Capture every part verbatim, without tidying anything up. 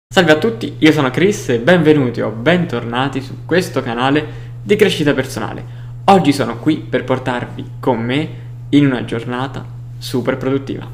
Salve a tutti, io sono Chris e benvenuti o bentornati su questo canale di crescita personale. Oggi sono qui per portarvi con me in una giornata super produttiva.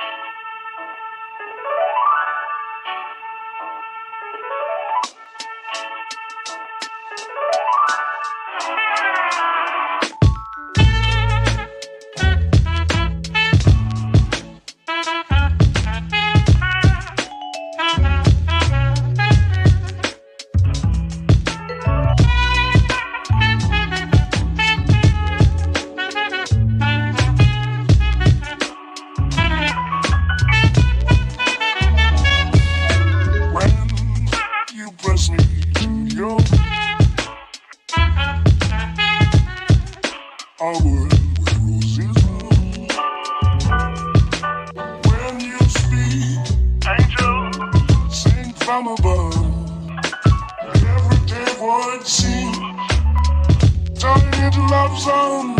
From above, everyday would seem turning into love song.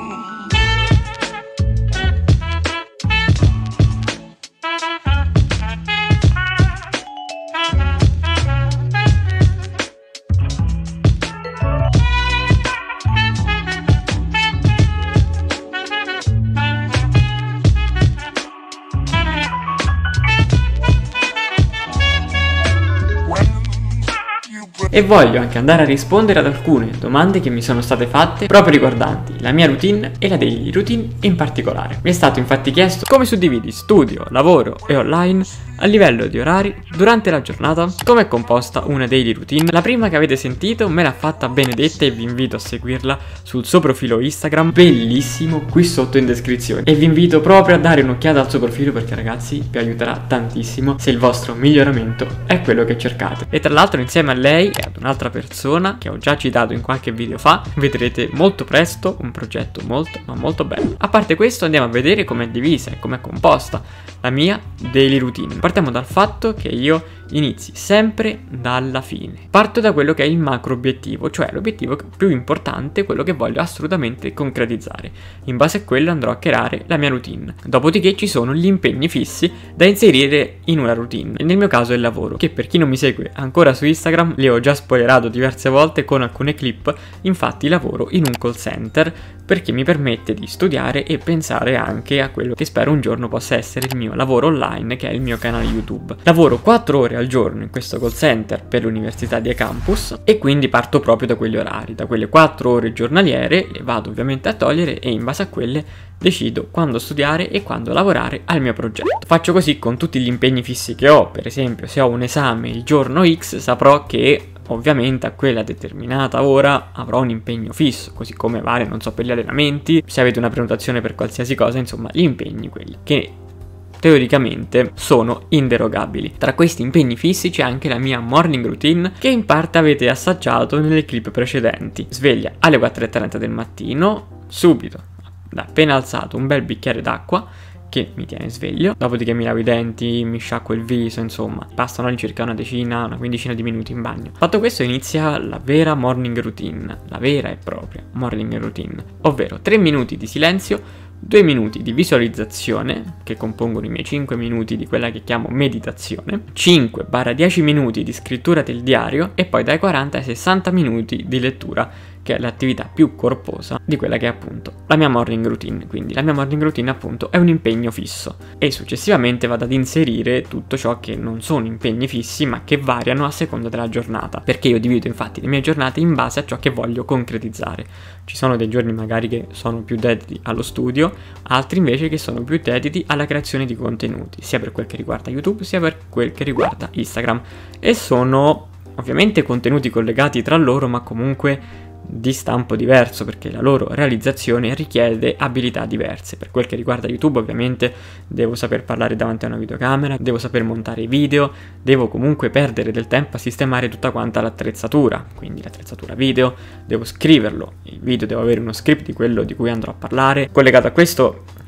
E voglio anche andare a rispondere ad alcune domande che mi sono state fatte proprio riguardanti la mia routine e la daily routine in particolare. Mi è stato infatti chiesto come suddividi studio, lavoro e online a livello di orari durante la giornata, come è composta una daily routine. La prima che avete sentito me l'ha fatta Benedetta e vi invito a seguirla sul suo profilo Instagram, bellissimo, qui sotto in descrizione, e vi invito proprio a dare un'occhiata al suo profilo perché ragazzi vi aiuterà tantissimo se il vostro miglioramento è quello che cercate. E tra l'altro insieme a lei e ad un'altra persona che ho già citato in qualche video fa vedrete molto presto un progetto molto ma molto bello. A parte questo andiamo a vedere com'è divisa e com'è composta la mia daily routine. Partiamo dal fatto che io inizi sempre dalla fine. Parto da quello che è il macro obiettivo, cioè l'obiettivo più importante, quello che voglio assolutamente concretizzare. In base a quello andrò a creare la mia routine. Dopodiché ci sono gli impegni fissi da inserire in una routine. Nel mio caso è il lavoro, che per chi non mi segue ancora su Instagram li ho già spoilerato diverse volte con alcune clip. Infatti lavoro in un call center perché mi permette di studiare e pensare anche a quello che spero un giorno possa essere il mio lavoro online, che è il mio canale YouTube. Lavoro quattro ore al giorno in questo call center per l'Università di Campus e quindi parto proprio da quegli orari, da quelle quattro ore giornaliere, le vado ovviamente a togliere e in base a quelle decido quando studiare e quando lavorare al mio progetto. Faccio così con tutti gli impegni fissi che ho. Per esempio, se ho un esame il giorno X, saprò che ovviamente a quella determinata ora avrò un impegno fisso, così come vale, non so, per gli allenamenti, se avete una prenotazione per qualsiasi cosa, insomma gli impegni quelli che teoricamente sono inderogabili. Tra questi impegni fissi c'è anche la mia morning routine che in parte avete assaggiato nelle clip precedenti. Sveglia alle quattro e trenta del mattino, subito, appena alzato, un bel bicchiere d'acqua che mi tiene sveglio, dopodiché mi lavo i denti, mi sciacquo il viso, insomma passano all'incirca una decina, una quindicina di minuti in bagno. Fatto questo inizia la vera morning routine, la vera e propria morning routine, ovvero tre minuti di silenzio, due minuti di visualizzazione che compongono i miei cinque minuti di quella che chiamo meditazione, cinque dieci minuti di scrittura del diario e poi dai quaranta ai sessanta minuti di lettura, che è l'attività più corposa di quella che è appunto la mia morning routine. Quindi la mia morning routine appunto è un impegno fisso e successivamente vado ad inserire tutto ciò che non sono impegni fissi ma che variano a seconda della giornata, perché io divido infatti le mie giornate in base a ciò che voglio concretizzare. Ci sono dei giorni magari che sono più dediti allo studio, altri invece che sono più dediti alla creazione di contenuti, sia per quel che riguarda YouTube sia per quel che riguarda Instagram, e sono ovviamente contenuti collegati tra loro ma comunque di stampo diverso, perché la loro realizzazione richiede abilità diverse. Per quel che riguarda YouTube ovviamente devo saper parlare davanti a una videocamera, devo saper montare i video, devo comunque perdere del tempo a sistemare tutta quanta l'attrezzatura, quindi l'attrezzatura video, devo scriverlo, il video devo avere uno script di quello di cui andrò a parlare. Collegato a questo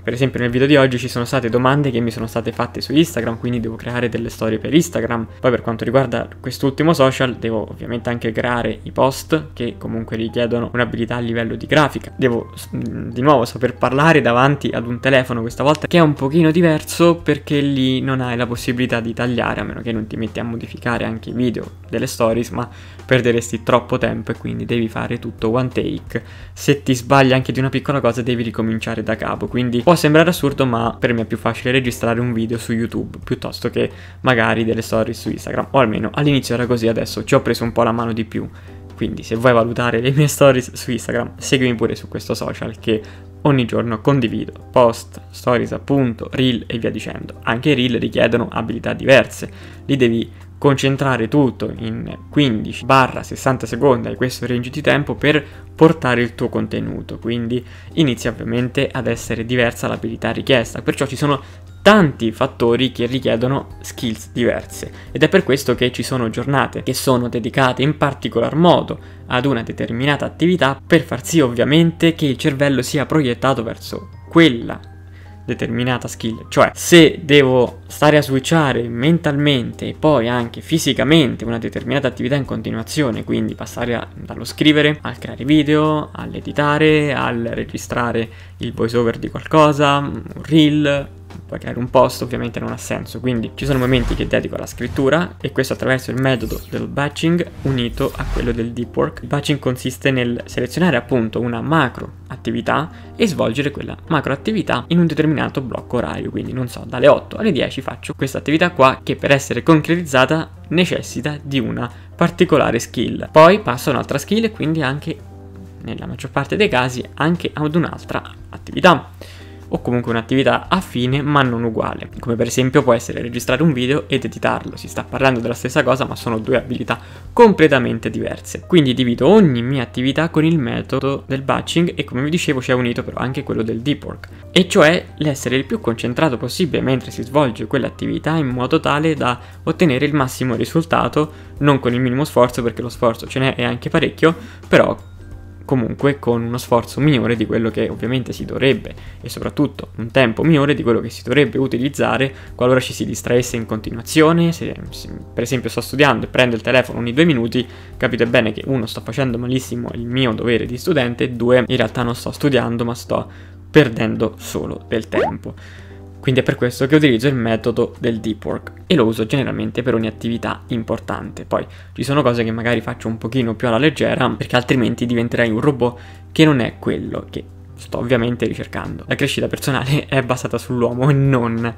Per esempio nel video di oggi ci sono state domande che mi sono state fatte su Instagram, quindi devo creare delle storie per Instagram. Poi per quanto riguarda quest'ultimo social devo ovviamente anche creare i post che comunque richiedono un'abilità a livello di grafica. Devo di nuovo saper parlare davanti ad un telefono questa volta, che è un pochino diverso perché lì non hai la possibilità di tagliare, a meno che non ti metti a modificare anche i video delle stories, ma perderesti troppo tempo e quindi devi fare tutto one take. Se ti sbagli anche di una piccola cosa devi ricominciare da capo, quindi può sembrare assurdo, ma per me è più facile registrare un video su YouTube piuttosto che magari delle stories su Instagram, o almeno all'inizio era così, adesso ci ho preso un po' la mano di più. Quindi se vuoi valutare le mie stories su Instagram, seguimi pure su questo social che ogni giorno condivido post, stories appunto, reel e via dicendo. Anche i reel richiedono abilità diverse, li devi concentrare tutto in quindici sessanta secondi, hai questo range di tempo per portare il tuo contenuto, quindi inizia ovviamente ad essere diversa l'abilità richiesta, perciò ci sono tanti fattori che richiedono skills diverse ed è per questo che ci sono giornate che sono dedicate in particolar modo ad una determinata attività per far sì ovviamente che il cervello sia proiettato verso quella determinata skill. Cioè, se devo stare a switchare mentalmente e poi anche fisicamente una determinata attività in continuazione, quindi passare a, dallo scrivere al creare video, all'editare, al registrare il voice over di qualcosa, un reel, poi creare un post, ovviamente non ha senso. Quindi ci sono momenti che dedico alla scrittura, e questo attraverso il metodo del batching unito a quello del deep work. Il batching consiste nel selezionare appunto una macro attività e svolgere quella macro attività in un determinato blocco orario, quindi non so, dalle otto alle dieci faccio questa attività qua, che per essere concretizzata necessita di una particolare skill. Poi passo a un'altra skill e quindi anche, nella maggior parte dei casi, anche ad un'altra attività, o comunque un'attività affine ma non uguale, come per esempio può essere registrare un video ed editarlo. Si sta parlando della stessa cosa ma sono due abilità completamente diverse, quindi divido ogni mia attività con il metodo del batching e, come vi dicevo, c'è unito però anche quello del deep work, e cioè l'essere il più concentrato possibile mentre si svolge quell'attività in modo tale da ottenere il massimo risultato, non con il minimo sforzo, perché lo sforzo ce n'è e anche parecchio, però comunque con uno sforzo minore di quello che ovviamente si dovrebbe, e soprattutto un tempo minore di quello che si dovrebbe utilizzare qualora ci si distraesse in continuazione. Se, se per esempio sto studiando e prendo il telefono ogni due minuti, capite bene che uno, sto facendo malissimo il mio dovere di studente, e due, in realtà non sto studiando ma sto perdendo solo del tempo. Quindi è per questo che utilizzo il metodo del deep work e lo uso generalmente per ogni attività importante. Poi ci sono cose che magari faccio un pochino più alla leggera, perché altrimenti diventerei un robot, che non è quello che sto ovviamente ricercando. La crescita personale è basata sull'uomo e non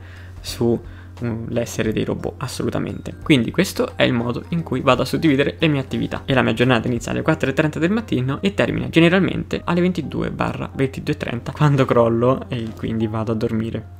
sull'essere dei robot, assolutamente. Quindi questo è il modo in cui vado a suddividere le mie attività, e la mia giornata inizia alle quattro e trenta del mattino e termina generalmente alle ventidue ventidue e trenta, quando crollo e quindi vado a dormire.